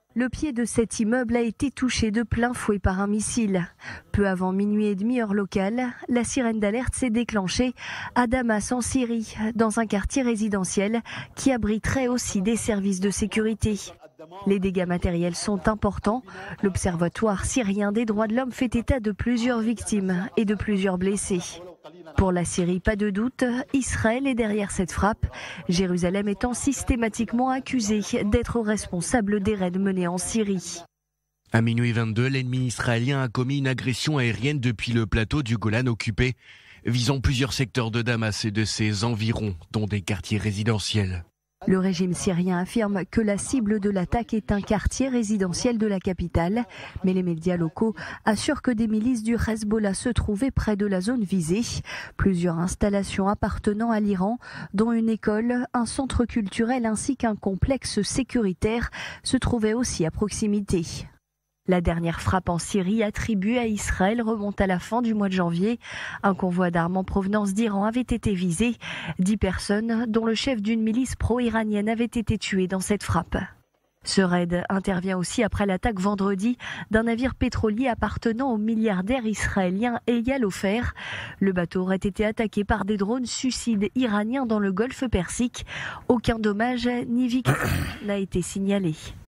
Le pied de cet immeuble a été touché de plein fouet par un missile. Peu avant minuit et demi heure locale, la sirène d'alerte s'est déclenchée à Damas en Syrie, dans un quartier résidentiel qui abriterait aussi des services de sécurité. Les dégâts matériels sont importants. L'Observatoire syrien des droits de l'homme fait état de plusieurs victimes et de plusieurs blessés. Pour la Syrie, pas de doute, Israël est derrière cette frappe, Jérusalem étant systématiquement accusée d'être responsable des raids menés en Syrie. À minuit 22, l'ennemi israélien a commis une agression aérienne depuis le plateau du Golan occupé, visant plusieurs secteurs de Damas et de ses environs, dont des quartiers résidentiels. Le régime syrien affirme que la cible de l'attaque est un quartier résidentiel de la capitale, mais les médias locaux assurent que des milices du Hezbollah se trouvaient près de la zone visée. Plusieurs installations appartenant à l'Iran, dont une école, un centre culturel ainsi qu'un complexe sécuritaire, se trouvaient aussi à proximité. La dernière frappe en Syrie attribuée à Israël remonte à la fin du mois de janvier. Un convoi d'armes en provenance d'Iran avait été visé. 10 personnes, dont le chef d'une milice pro-iranienne, avaient été tuées dans cette frappe. Ce raid intervient aussi après l'attaque vendredi d'un navire pétrolier appartenant au milliardaire israélien Eyal Ofer. Le bateau aurait été attaqué par des drones suicides iraniens dans le golfe Persique. Aucun dommage ni victime n'a été signalé.